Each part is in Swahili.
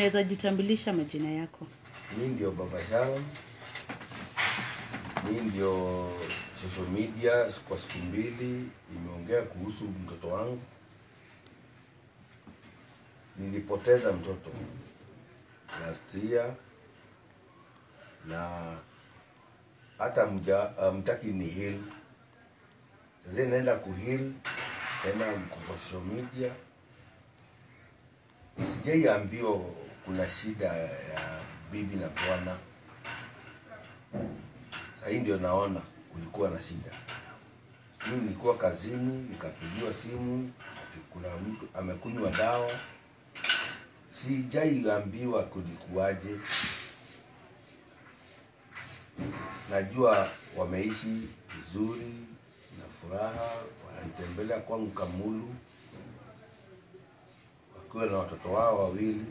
unaweza jitambulisha majina yako? Mimi ndio Baba Sharon. Mimi ndio social media kwa siku mbili nimeongea kuhusu mtoto wangu. Nilipoteza mtoto last year na hata mtaki ni heal. Sasa naenda kuheal tena kwa social media. Sijaiambiwa kuna shida ya bibi na bwana. Sasa ndio naona kulikuwa na shida. Mimi nilikuwa kazini, nikapigiwa simu ati kuna mtu amekunywa dawa. Sijaiambiwa kulikuwaje. Najua wameishi vizuri na furaha, wanatembelea kwangu Kamulu wakiwa na watoto wao wawili.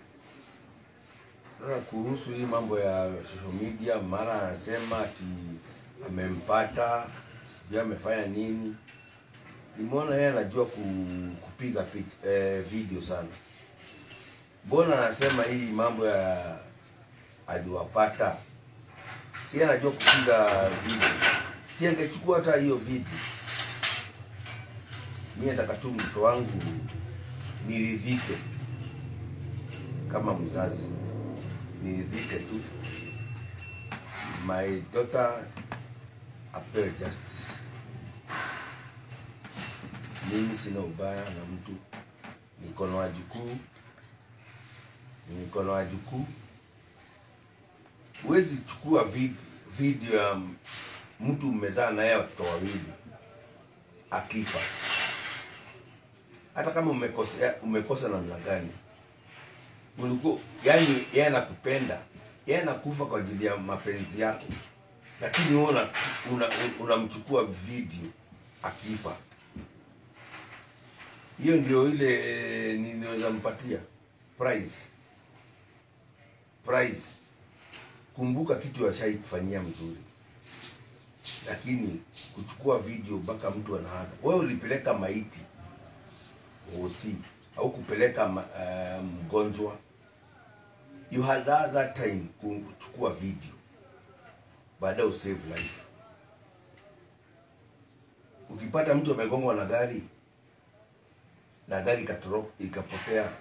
Sasa kuhusu hii mambo ya social media, mara anasema ati amempata, sijui amefanya nini. Nimeona yeye anajua kupiga video sana. Mbona anasema hii mambo ya aliwapata? Si anajua kupiga video. Si angechukua hata hiyo video. Mimi nataka tu mtoto wangu niridhike kama mzazi. Niridhike tu. My daughter apewe justice. Mimi sina ubaya na mtu. Niko na wajukuu. Huwezi chukua video ya mtu umezaa naye watoto wawili akifa. Hata kama umekosa namna gani. Ulikuwa yani yeye anakupenda. Yeye anakufa kwa ajili ya mapenzi yako. Lakini wewe unamchukua video akifa. Hiyo ndio ile ninaweza mpatia prize. Kumbuka kitu ashai kufanyia mzuri. Lakini kuchukua video mpaka mtu anaaga. Wewe ulipeleka maiti hosi au kupeleka mgonjwa. You had that time kuchukua video. Baada ya save life. Ukipata mtu amegongwa na gari ikapotea,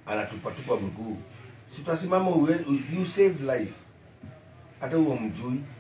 anatupa mguu, si tutasimama you save life. Hata huo mjui.